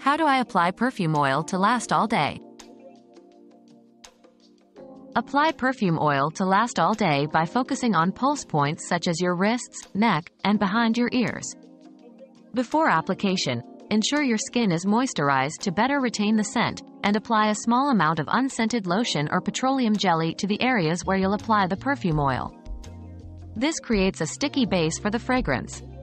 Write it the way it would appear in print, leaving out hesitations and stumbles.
How do I apply perfume oil to last all day? Apply perfume oil to last all day by focusing on pulse points such as your wrists, neck, and behind your ears. Before application, ensure your skin is moisturized to better retain the scent, and apply a small amount of unscented lotion or petroleum jelly to the areas where you'll apply the perfume oil. This creates a sticky base for the fragrance.